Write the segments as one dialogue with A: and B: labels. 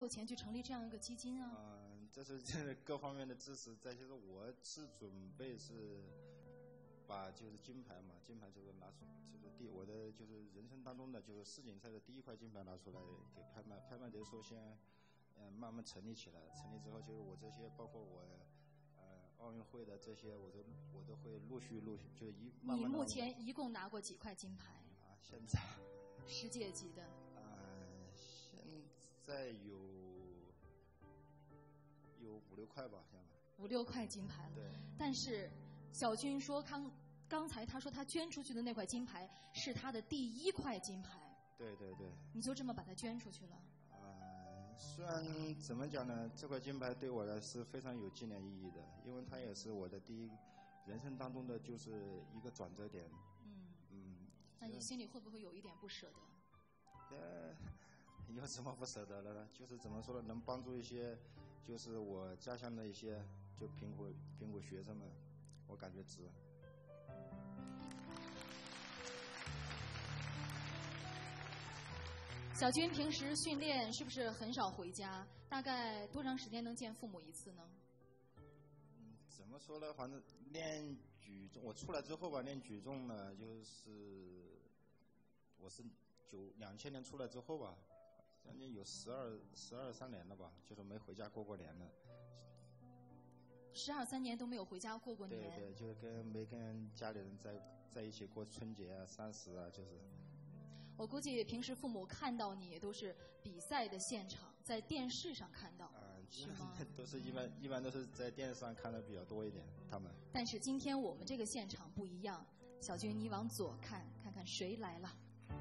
A: 够钱去成立这样一个基金啊？
B: 这是各方面的支持。再就是我是准备是把就是金牌嘛，金牌就是拿出，就是我的就是人生当中的就是世锦赛的第1块金牌拿出来给拍卖，拍卖的时候先慢慢成立起来，成立之后就是我这些包括我奥运会的这些我都会陆续就慢慢。
A: 你目前一共拿过几块金牌？
B: 现在
A: 世界级的。
B: 现在有5、6块吧，现在。
A: 5、6块金牌了。
B: 对。
A: 但是小军说刚才他说他捐出去的那块金牌是他的第1块金牌。
B: 对对对。
A: 你就这么把它捐出去了？
B: 虽然怎么讲呢，这块金牌对我来是非常有纪念意义的，因为它也是我的人生当中的就是一个转折点。
A: 那你心里会不会有一点不舍得？
B: 有什么不舍得的呢？就是怎么说呢，能帮助一些就是我家乡的一些就贫苦学生们，我感觉值。
A: 小军平时训练是不是很少回家？大概多长时间能见父母一次呢？
B: 怎么说呢？反正练举重，我出来之后吧，练举重呢，就是我是2000年出来之后吧，将近有12、13年了吧，就是没回家过年了。
A: 12、13年都没有回家过年。
B: 对对，就是没跟家里人在一起过春节啊、30啊，就是。
A: 我估计平时父母看到你都是比赛的现场，在电视上看到，是吗？
B: 都是一般都是在电视上看的比较多一点，他们。
A: 但是今天我们这个现场不一样，小军，你往左看，看看谁来了。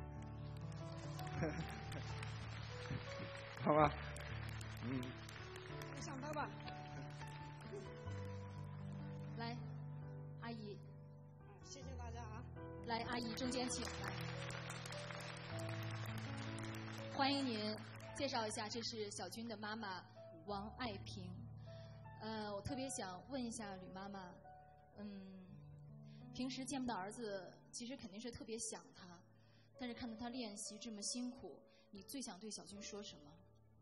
B: 好吧，
C: 没想到吧？
A: 来，阿姨。
C: 谢谢大家啊！
A: 来，阿姨中间请来。欢迎您，介绍一下，这是小军的妈妈王爱萍。我特别想问一下吕妈妈，平时见不到儿子，其实肯定是特别想他，但是看到他练习这么辛苦，你最想对小军说什么？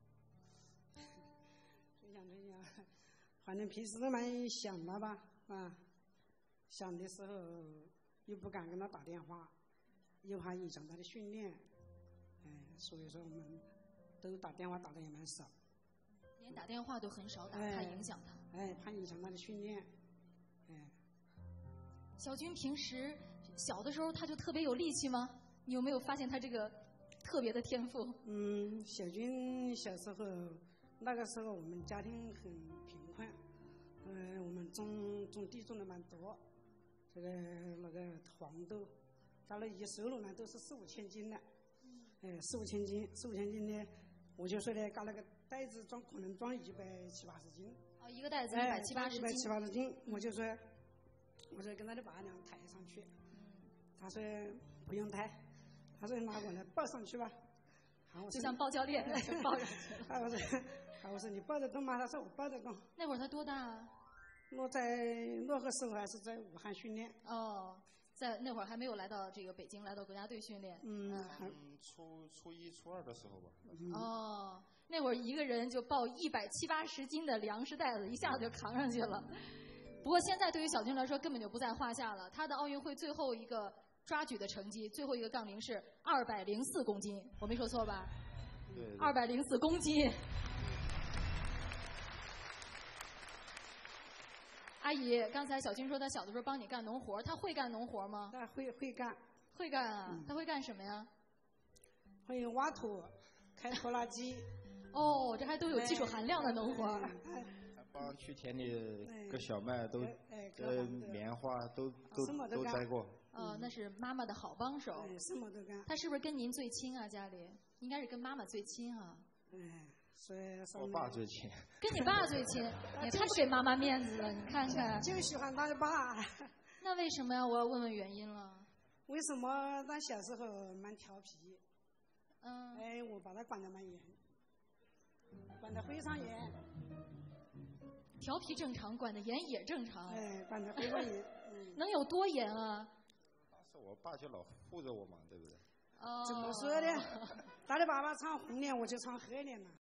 C: 最想，反正平时都蛮想他吧，想的时候又不敢跟他打电话，又怕影响他的训练。所以说我们都打电话打的也蛮少，
A: 连打电话都很少打，怕影响他。
C: 怕影响他的训练。
A: 小军平时小的时候他就特别有力气吗？你有没有发现他这个特别的天赋？
C: 小军小时候那个时候我们家庭很贫困，我们种地种的蛮多，那个黄豆，到了一收入呢都是4、5千斤的。4、5千斤呢，我就说呢，搞那个袋子装，可能装170、80斤。
A: 一个袋子170、
C: 80斤。我就说跟他的爸娘抬上去。他说不用抬，他说拿过来抱上去吧。
A: 就像抱教练就抱上去。
C: 我说你抱得动吗？他说我抱得动。
A: 那会儿他多大啊？
C: 那个时候还是在武汉训练。
A: 在那会儿还没有来到这个北京，来到国家队训练。
B: 初1、初2的时候吧。
A: 那会儿一个人就抱170、80斤的粮食袋子，一下子就扛上去了。不过现在对于小军来说根本就不在话下了。他的奥运会最后一个抓举的成绩，最后一个杠铃是204公斤，我没说错吧？
B: 对。
A: 204公斤。阿姨，刚才小军说他小的时候帮你干农活，他会干农活吗？
C: 他会干。
A: 会干啊？他会干什么呀？
C: 会挖土、开拖拉机。
A: 这还都有技术含量的农活。
B: 他帮去田里割小麦，都棉花都摘过。
A: 那是妈妈的好帮手。
C: 什么都干。
A: 他是不是跟您最亲啊？家里应该是跟妈妈最亲啊。
B: 我爸最亲。
A: 跟你爸最亲，也太不给妈妈面子了，你看看。
C: 就喜欢他的爸。
A: 那为什么呀？我要问问原因了。
C: 为什么他小时候蛮调皮？我把他管得蛮严，管得非常严。
A: 调皮正常，管得严也正常。
C: 管得非常严。
A: 能有多严啊？
B: 当时我爸就老护着我嘛，对不对？
C: 怎么说呢？他的爸爸唱红脸，我就唱黑脸了。